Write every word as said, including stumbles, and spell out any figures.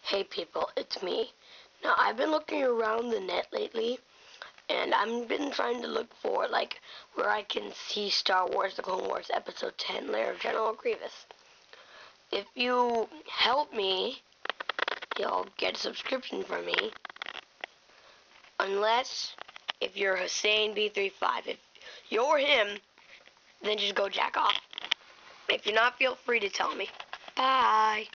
Hey people, it's me. Now I've been looking around the net lately, and I've been trying to look for like where I can see Star Wars: The Clone Wars Episode ten, Lair of General Grievous. If you help me, you'll get a subscription from me. Unless if you're Hussein B thirty-five. If you're him, then just go jack off. If you're not, feel free to tell me. Bye.